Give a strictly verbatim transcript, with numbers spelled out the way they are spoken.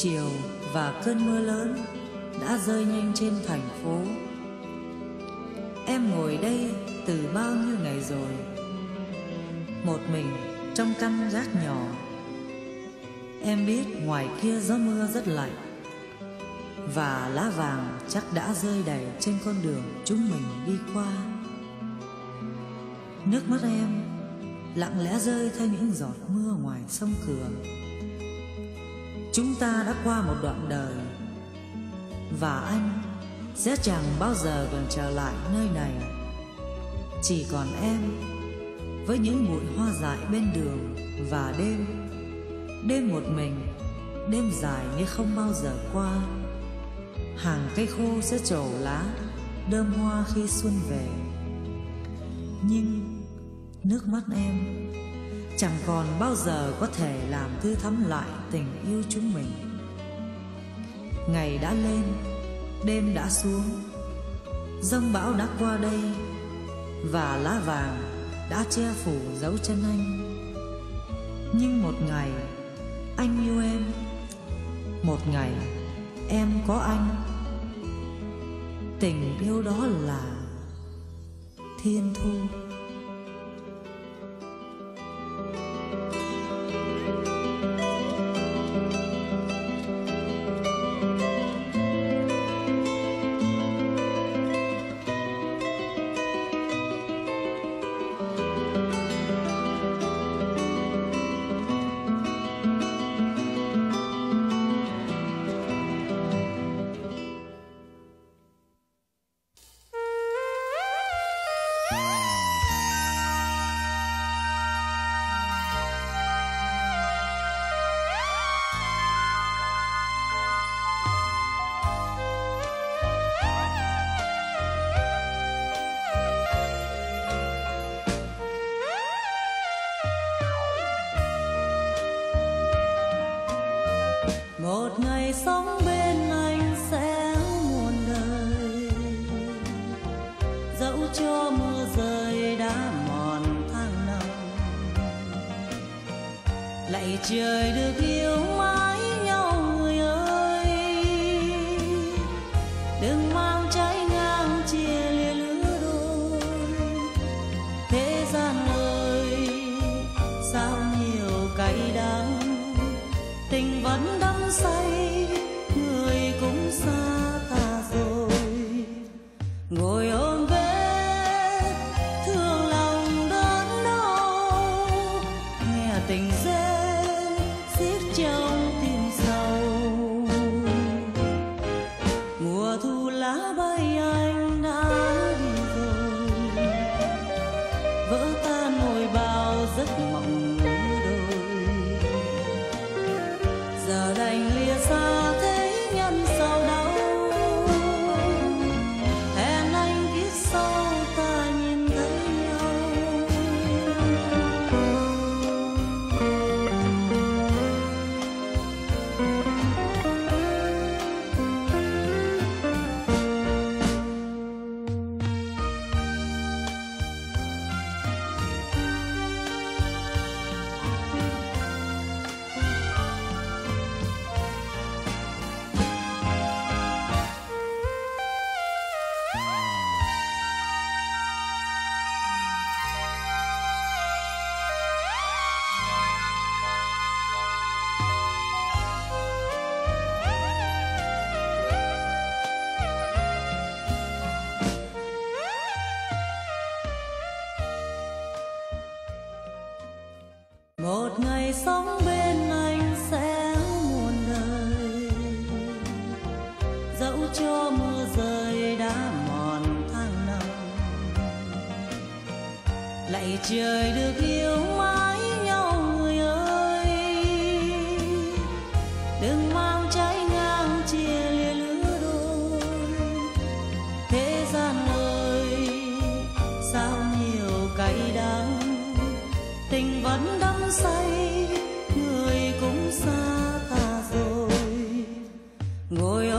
chiều và cơn mưa lớn đã rơi nhanh trên thành phố. Em ngồi đây từ bao nhiêu ngày rồi, một mình trong căn gác nhỏ. Em biết ngoài kia gió mưa rất lạnh, và lá vàng chắc đã rơi đầy trên con đường chúng mình đi qua. Nước mắt em lặng lẽ rơi theo những giọt mưa ngoài sông cửa. Chúng ta đã qua một đoạn đời, và anh sẽ chẳng bao giờ còn trở lại nơi này. Chỉ còn em với những bụi hoa dại bên đường và đêm. Đêm một mình, đêm dài như không bao giờ qua. Hàng cây khô sẽ trổ lá, đơm hoa khi xuân về. Nhưng nước mắt em chẳng còn bao giờ có thể làm tươi thắm lại tình yêu chúng mình. Ngày đã lên, đêm đã xuống, giông bão đã qua đây, và lá vàng đã che phủ dấu chân anh. Nhưng một ngày anh yêu em, một ngày em có anh. Tình yêu đó là thiên thu. Một ngày sống bên anh sẽ muôn đời, dẫu cho mưa rơi đã mòn tháng năm. Lạy trời được yêu mãi nhau người ơi, đừng mang trái ngang chia lìa lứa đôi. Thế gian ơi sao nhiều cay đắng, tình vẫn đắm say, người cũng xa ta rồi. Ngồi ôm vết thương lòng đớn đau, nghe tình rên xiết trong tim sâu. Mùa thu lá bay anh đã đi rồi, vỡ tan ngồi bao giấc mộng giờ đành lìa xa thế nhân sầu đau. Hẹn anh kiếp sau ta nhìn thấy nhau. Một ngày sống bên anh sẽ muôn đời, dẫu cho mưa rơi đã mòn tháng năm. Lạy trời được yêu mãi nhau người ơi, đừng mang trái ngang chia lìa lứa đôi. Thế gian ơi sao nhiều cay đắng, tình vẫn đắm say, người cũng xa ta rồi. Ngồi